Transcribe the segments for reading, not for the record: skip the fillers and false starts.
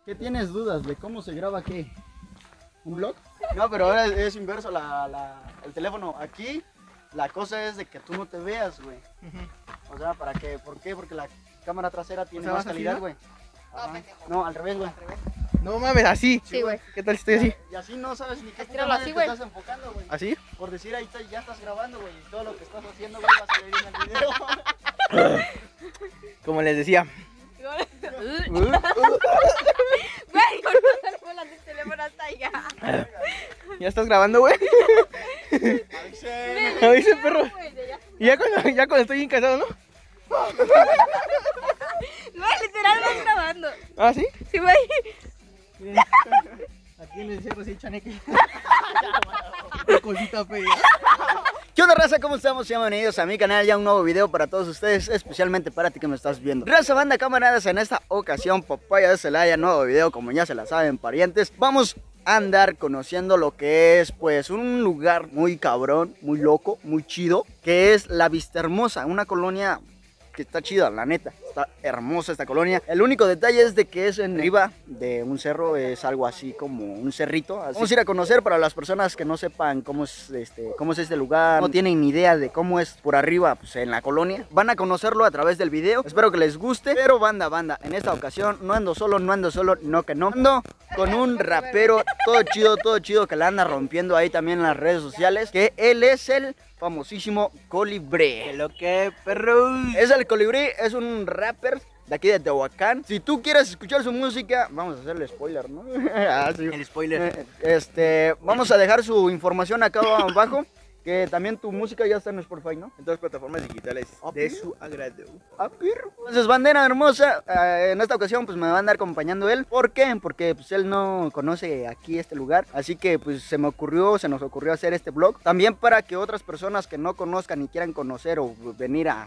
¿Qué tienes dudas de cómo se graba qué? ¿Un vlog? No, pero ahora es inverso el teléfono. Aquí la cosa es de que tú no te veas, güey. O sea, ¿para qué? ¿Por qué? Porque la cámara trasera tiene más calidad, güey. No, al revés, güey. No mames, así. Sí, güey. ¿Qué tal si estoy así? Y así no sabes ni qué puta Estíralo madre así, te güey. estás enfocando, güey. ¿Así? Por decir ahí ya estás grabando, güey. Y todo lo que estás haciendo, güey, va a salir en el video. Como les decía. Güey, con no bolas del teléfono hasta allá. ¿Ya estás grabando, güey? Avisen, perro. Y ya cuando estoy bien cansado, ¿no? Güey, literal vas grabando. ¿Ah, sí? Sí, güey. Aquí en el cerro sí, chaneque. Cosita fea. ¿Qué onda, raza? ¿Cómo estamos? Bienvenidos a mi canal, ya un nuevo video para todos ustedes, especialmente para ti que me estás viendo. Raza, banda, camaradas, en esta ocasión, Papaya de Celaya, nuevo video, como ya se la saben, parientes. Vamos a andar conociendo lo que es, pues, un lugar muy cabrón, muy loco, muy chido, que es La Vistahermosa, una colonia que está chida, la neta. Está hermosa esta colonia. El único detalle es de que es en arriba de un cerro, es algo así como un cerrito. Así. Vamos a ir a conocer para las personas que no sepan cómo es este lugar, no tienen ni idea de cómo es por arriba, pues en la colonia. Van a conocerlo a través del video. Espero que les guste. Pero banda, en esta ocasión no ando solo, no que no. Ando con un rapero todo chido que la anda rompiendo ahí también en las redes sociales. Que él es el famosísimo Colibrí. Lo que, perro. Es el Colibrí, es un rapper de aquí de Tehuacán. Si tú quieres escuchar su música, vamos a hacerle spoiler, ¿no? Ah, sí. El spoiler. Vamos a dejar su información acá abajo. Que también tu música ya está en Spotify, ¿no? En todas las plataformas digitales de su agrado. Entonces, bandera hermosa, en esta ocasión pues me va a andar acompañando él. ¿Por qué? Porque pues él no conoce aquí este lugar. Así que pues se nos ocurrió hacer este vlog. También para que otras personas que no conozcan y quieran conocer o venir a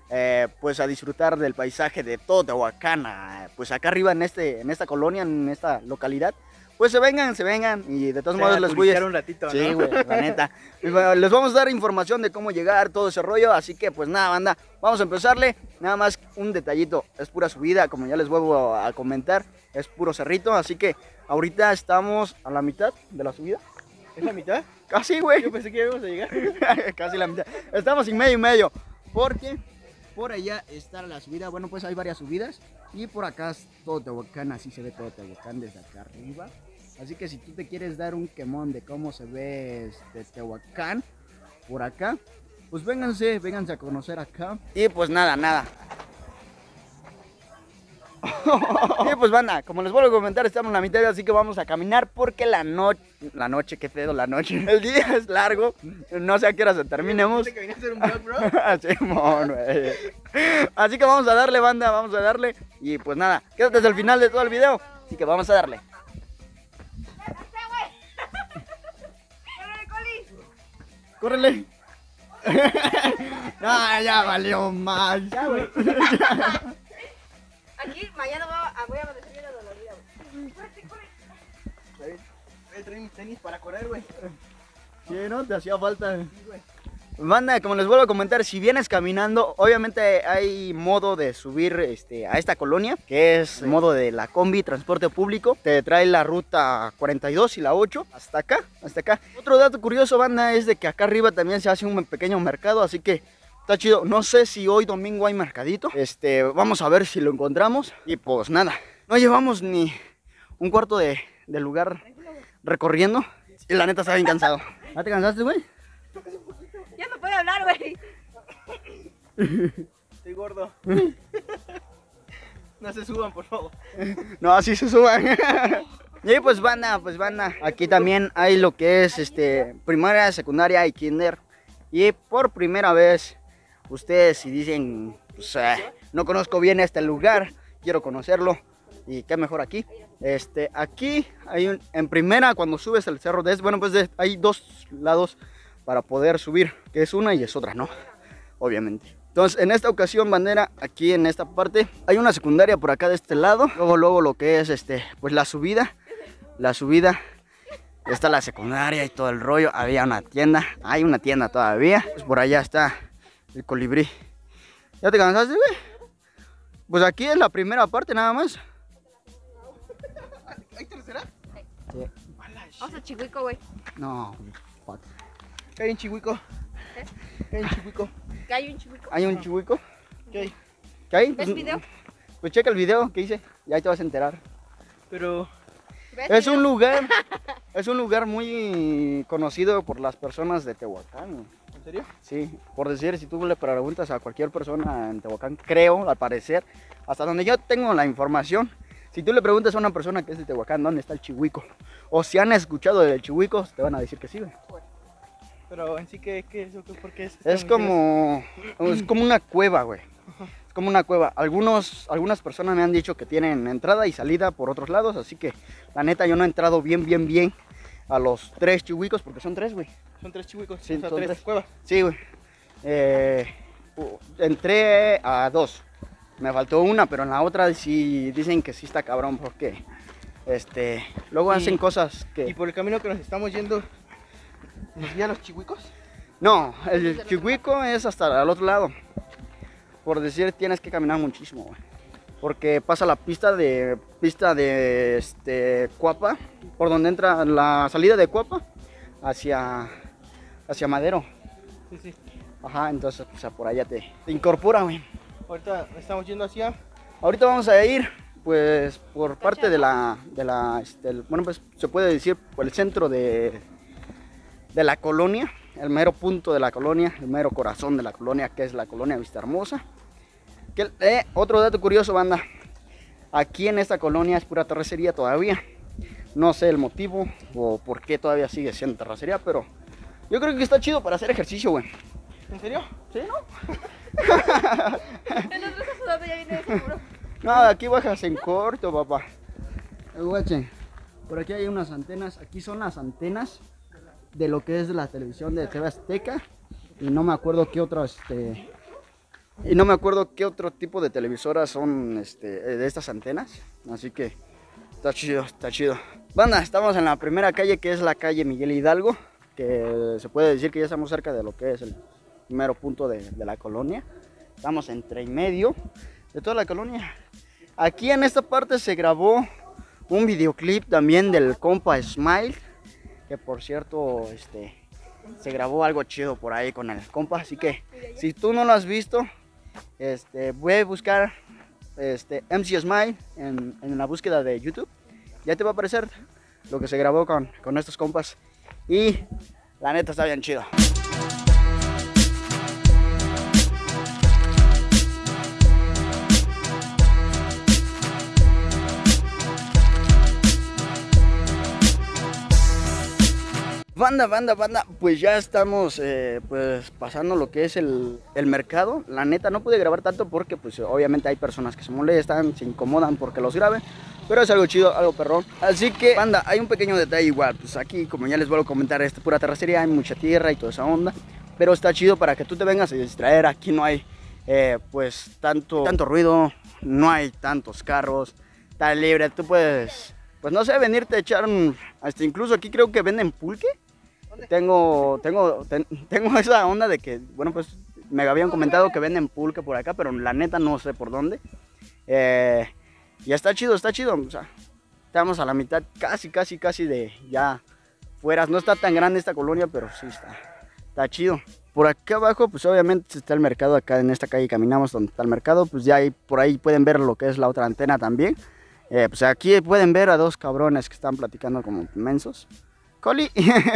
pues a disfrutar del paisaje de todo Tehuacán, pues acá arriba en esta colonia, en esta localidad, pues se vengan y de todos modos les voy a... un ratito, ¿no? Sí, güey, la neta. Les vamos a dar información de cómo llegar, todo ese rollo, así que pues nada, banda, vamos a empezarle. Nada más un detallito, es pura subida, como ya les vuelvo a comentar, es puro cerrito, así que ahorita estamos a la mitad de la subida. ¿Es la mitad? Casi, güey. Yo pensé que íbamos a llegar. Casi la mitad. Estamos en medio, porque por allá está la subida. Bueno, pues hay varias subidas. Y por acá es todo Tehuacán, así se ve todo Tehuacán desde acá arriba. Así que si tú te quieres dar un quemón de cómo se ve Tehuacán por acá, pues vénganse a conocer acá. Y pues nada. Y pues banda, como les vuelvo a comentar, estamos en la mitad, así que vamos a caminar porque la noche, qué pedo, la noche. El día es largo, no sé a qué hora se terminemos. ¿Que viniste a hacer un vlog, bro? Simón, güey. Así que vamos a darle, banda, vamos a darle. Y pues nada, quédate hasta el final de todo el video, así que vamos a darle. ¡Córrele! No, ya valió mal. Ya, güey. Aquí, mañana voy a amanecer bien dolorida, güey. Trae mis tenis para correr, güey. Sí, ¿no? Te hacía falta. Sí, güey. Banda, como les vuelvo a comentar, si vienes caminando, obviamente hay modo de subir a esta colonia, que es el modo de la combi, transporte público. Te trae la ruta 42 y la 8 hasta acá. Otro dato curioso, banda, es de que acá arriba también se hace un pequeño mercado, así que está chido. No sé si hoy domingo hay mercadito. Vamos a ver si lo encontramos. Y pues nada, no llevamos ni un cuarto de lugar recorriendo. Y la neta está bien cansado. ¿Ya te cansaste, güey? Ya no puedo hablar, güey. Estoy gordo. No se suban, por favor. No, así se suban. Y pues banda, aquí también hay lo que es primaria, secundaria y kinder. Y por primera vez, ustedes si dicen, pues, no conozco bien este lugar, quiero conocerlo. Y qué mejor aquí. Aquí hay en primera, cuando subes el cerro hay dos lados para poder subir, que es una y es otra, ¿no? Obviamente. Entonces, en esta ocasión, bandera, aquí en esta parte, hay una secundaria por acá de este lado. Luego lo que es, pues la subida. Está la secundaria y todo el rollo. Había una tienda, hay una tienda todavía. Pues por allá está el Colibrí. ¿Ya te cansaste, güey? Pues aquí es la primera parte nada más. Vamos a Chihuico, güey. No, fuck. ¿Qué hay en Chihuico? ¿Qué hay en Chihuico? ¿Que hay un Chihuico? ¿Hay un chihuico? ¿Qué hay? ¿Qué hay? ¿Ves video? Pues checa el video que hice, ya ahí te vas a enterar. Pero... ¿Ves Es video? un lugar muy conocido por las personas de Tehuacán, güey. ¿En serio? Sí, por decir, si tú le preguntas a cualquier persona en Tehuacán, creo, al parecer, hasta donde yo tengo la información, si tú le preguntas a una persona que es de Tehuacán, ¿dónde está el Chihuico? O si han escuchado del Chihuico, te van a decir que sí, güey. Pero en sí, ¿qué es? ¿Por qué es? Es como una cueva, güey. Es como una cueva. Algunas personas me han dicho que tienen entrada y salida por otros lados, así que la neta yo no he entrado bien a los 3 Chihuicos, porque son 3, güey. Son 3 Chihuicos, Sí, o sea, son 3 tres. cuevas. Sí, güey. Entré a 2. Me faltó una, pero en la otra sí dicen que sí está cabrón, porque luego Y- hacen cosas Y que... por el camino que nos estamos yendo, ¿nos guían los Chihuicos? No, el Chihuico es hasta el otro lado. Por decir, tienes que caminar muchísimo, güey. Porque pasa la pista de Cuapa, por donde entra la salida de Cuapa hacia Madero. Sí, sí. Ajá, entonces pues, por allá te incorpora, güey. Ahorita estamos yendo hacia... Ahorita vamos a ir, pues, por parte de bueno, pues se puede decir por el centro de la colonia, el mero punto de la colonia, el mero corazón de la colonia, que es la colonia Vista Hermosa. Otro dato curioso, banda, aquí en esta colonia es pura terracería todavía. No sé el motivo o por qué todavía sigue siendo terracería, pero yo creo que está chido para hacer ejercicio, güey. ¿En serio? ¿Sí, no? El otro está sudando, ya viene de seguro. No, aquí bajas en corto, papá. Guachen, por aquí hay unas antenas. Aquí son las antenas de lo que es la televisión de TV Azteca. Y no me acuerdo qué otro, tipo de televisoras son de estas antenas. Así que está chido, está chido. Banda, estamos en la primera calle, que es la calle Miguel Hidalgo, que se puede decir que ya estamos cerca de lo que es el primero punto de la colonia. Estamos entre y medio de toda la colonia. Aquí en esta parte se grabó un videoclip también del compa Smile, que por cierto se grabó algo chido por ahí con el compa, así que si tú no lo has visto, voy a buscar MC Smile en la búsqueda de YouTube. Ya te va a aparecer lo que se grabó con estos compas y la neta está bien chido. Banda, pues ya estamos pues pasando lo que es el mercado. La neta no pude grabar tanto porque pues obviamente hay personas que se molestan, se incomodan porque los graben, pero es algo chido, algo perrón. Así que, banda, hay un pequeño detalle igual, pues aquí como ya les vuelvo a comentar, pura terracería, hay mucha tierra y toda esa onda, pero está chido para que tú te vengas a distraer. Aquí no hay pues tanto ruido, no hay tantos carros, está libre, tú puedes, pues no sé, venirte a echar incluso aquí creo que venden pulque. Tengo esa onda de que, bueno, pues me habían comentado que venden pulque por acá, pero la neta no sé por dónde. Y está chido, o sea, estamos a la mitad, casi de ya fueras. No está tan grande esta colonia, pero sí está chido. Por acá abajo, pues obviamente está el mercado. Acá en esta calle caminamos donde está el mercado, pues ya por ahí pueden ver lo que es la otra antena también. Pues aquí pueden ver a dos cabrones que están platicando como mensos. Coli.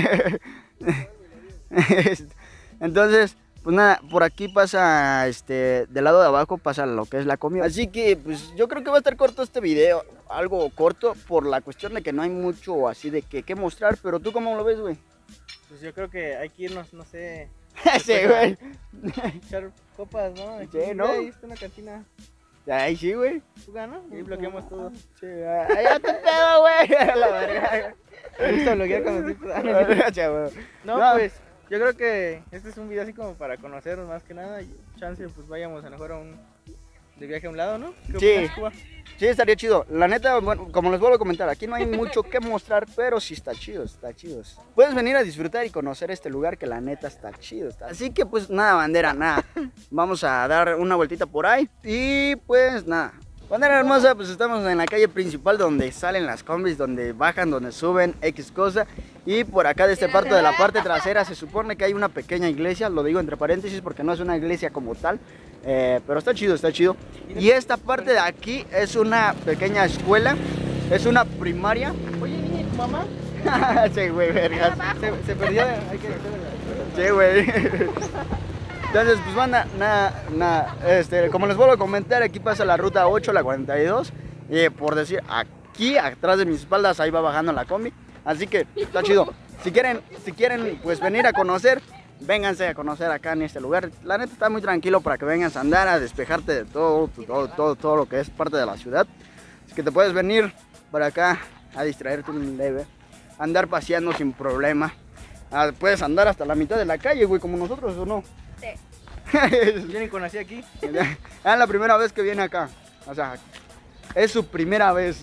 Entonces, pues nada, por aquí pasa, del lado de abajo pasa lo que es la comida. Así que, pues yo creo que va a estar corto este video, algo corto por la cuestión de que no hay mucho así de que mostrar, pero ¿tú cómo lo ves, güey? Pues yo creo que hay que irnos, no sé, Sí, güey. echar copas, ¿no? Aquí, Sí, ¿no? Ahí está una cantina. Ay, sí, güey. Fuga, ¿no? Ahí bloqueamos todo. Sí, allá te pedo, güey. A la verga. Me gusta bloquear cuando estoy No, No, pues yo creo que este es un video así como para conocernos más que nada. Y chance, pues vayamos a lo mejor de viaje a un lado, ¿no? ¿Qué Sí. opinas, Cuba? Sí, estaría chido. La neta, bueno, como les vuelvo a comentar, aquí no hay mucho que mostrar, pero sí está chido, Puedes venir a disfrutar y conocer este lugar que la neta está chido. Así que pues nada, bandera, nada. Vamos a dar una vueltita por ahí y pues nada. Bandera hermosa, pues estamos en la calle principal donde salen las combis, donde bajan, donde suben, X cosa. Y por acá de este parte de la parte trasera se supone que hay una pequeña iglesia, lo digo entre paréntesis porque no es una iglesia como tal, pero está chido, está chido. Y esta parte de aquí es una pequeña escuela, es una primaria. Oye, niña, ¿y tu mamá? Sí, güey, vergas. Se perdió, hay que Sí, güey. Entonces, pues banda, nada, como les vuelvo a comentar, aquí pasa la ruta 8, la 42. Y por decir, aquí atrás de mis espaldas, ahí va bajando la combi. Así que está chido. Si quieren, pues venir a conocer, vénganse a conocer acá en este lugar. La neta está muy tranquilo para que vengas a andar, a despejarte de todo lo que es parte de la ciudad. Así que te puedes venir para acá a distraerte un leve, andar paseando sin problema. Puedes andar hasta la mitad de la calle, güey, como nosotros, ¿o no? Sí. Yo ni conocí aquí. Es la primera vez que viene acá. O sea, es su primera vez.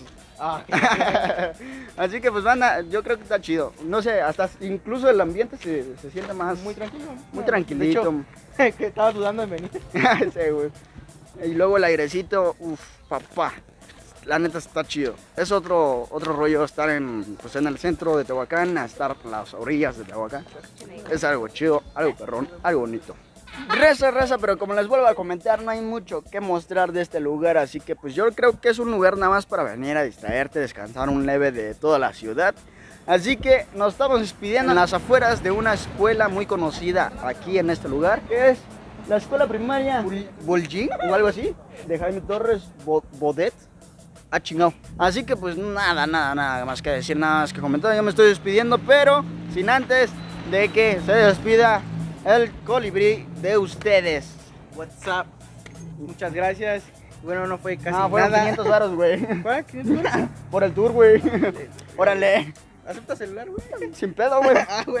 Así que pues banda, yo creo que está chido. No sé, hasta incluso el ambiente se siente más Muy tranquilo. muy tranquilito. De hecho, que estaba dudando en venir. Sí, güey. Y luego el airecito, uff, papá. La neta está chido. Es otro rollo estar en el centro de Tehuacán, a estar en las orillas de Tehuacán. Es algo chido, algo perrón, algo bonito. Raza, pero como les vuelvo a comentar, no hay mucho que mostrar de este lugar, así que pues yo creo que es un lugar nada más para venir a distraerte, descansar un leve de toda la ciudad. Así que nos estamos despidiendo en las afueras de una escuela muy conocida aquí en este lugar, que es la escuela primaria Bolgín o algo así, de Jaime Torres Bodet. Chingado. Así que pues nada más que decir, nada más que comentar. Yo me estoy despidiendo, pero sin antes de que se despida el colibrí de ustedes. What's up? Muchas gracias. Bueno, no fue casi No, fueron nada. 500 varos, güey. ¿Cuál? ¿500 varos? Por el tour, güey. Órale. ¿Acepta celular, güey? Sin pedo, güey. Güey.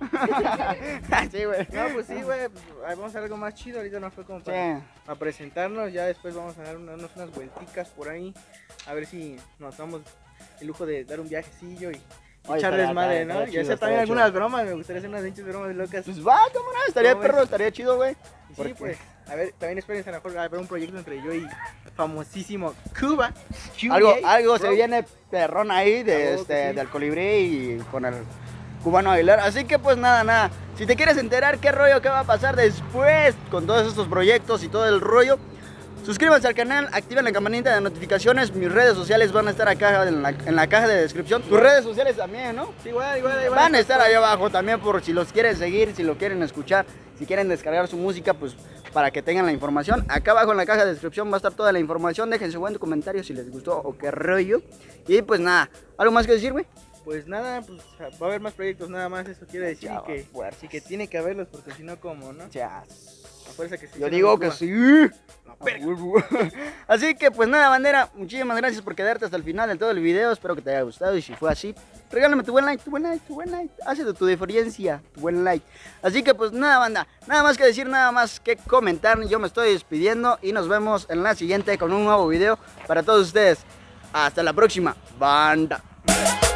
Sí, güey. No, pues sí, güey. Pues, vamos a hacer algo más chido. Ahorita no fue como para a presentarnos. Ya después vamos a dar unas vuelticas por ahí. A ver si nos damos el lujo de dar un viajecillo y echarles madre, ¿no? Y hacer también algunas bromas. Me gustaría hacer unas pinches bromas locas. Pues va, cámara. Estaría perro, estaría chido, güey. Sí, pues. A ver, también espérense a lo mejor a ver un proyecto entre yo y famosísimo Cuba. Algo se viene perrón ahí de sí. del colibrí y con el Cubano Aguilar. Así que pues nada. Si te quieres enterar qué rollo, qué va a pasar después con todos estos proyectos y todo el rollo, suscríbanse al canal, activen la campanita de notificaciones. Mis redes sociales van a estar acá en la caja de descripción. Tus redes sociales también, ¿no? Sí, igual. Van a estar ahí abajo también por si los quieren seguir, si lo quieren escuchar, si quieren descargar su música, pues para que tengan la información. Acá abajo en la caja de descripción va a estar toda la información. Dejen su buen comentario si les gustó o qué rollo. Y pues nada, ¿algo más que decir, güey? Pues nada, pues va a haber más proyectos, nada más. Eso quiere decir Ya, que tiene que haberlos, porque si no, ¿cómo, no? Ya. A fuerza que sí. Yo digo que sí. Así que pues nada, bandera, muchísimas gracias por quedarte hasta el final de todo el video. Espero que te haya gustado y si fue así, regálame tu buen like. Hace de tu diferencia, tu buen like. Así que pues nada, banda, nada más que decir, nada más que comentar. Yo me estoy despidiendo y nos vemos en la siguiente con un nuevo video para todos ustedes. Hasta la próxima, banda.